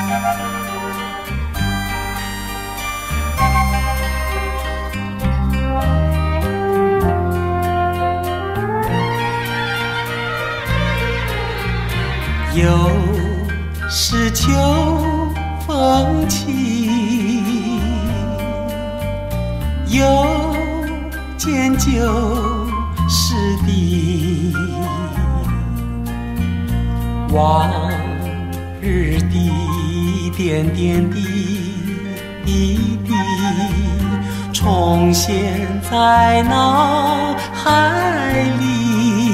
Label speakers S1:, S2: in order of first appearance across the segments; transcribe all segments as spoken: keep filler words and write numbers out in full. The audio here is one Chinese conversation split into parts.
S1: 又是秋风起，又见旧时的往日的点点滴滴，重现在脑海里。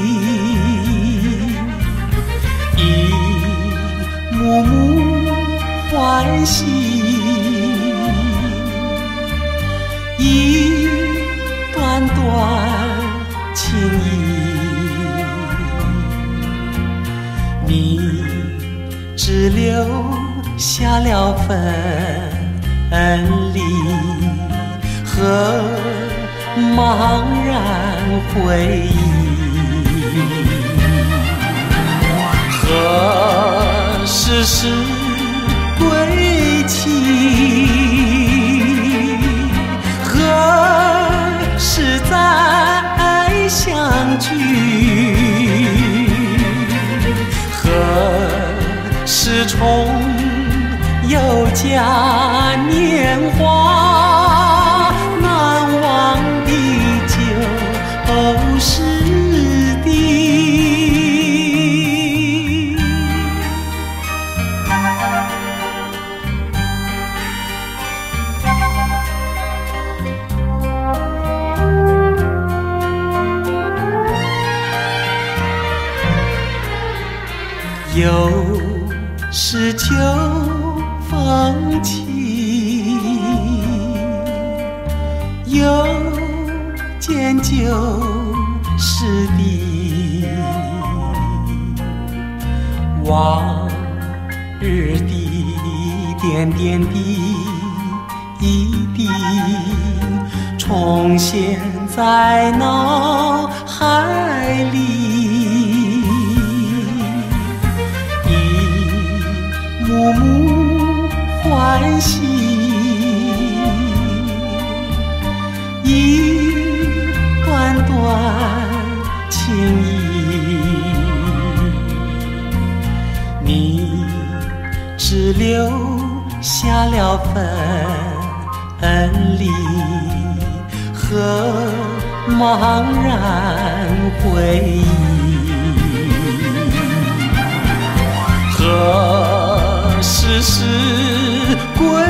S1: 幕幕欢喜，一段段情谊，你只留下了分离和茫然回忆。何时是归期？何时再相聚？何时重又佳年华？难忘的旧时又是秋风起，又见旧时的往日的点点滴滴，重现在脑海里。幕幕欢喜，一段段情谊，你只留下了分离和茫然回忆。何时是归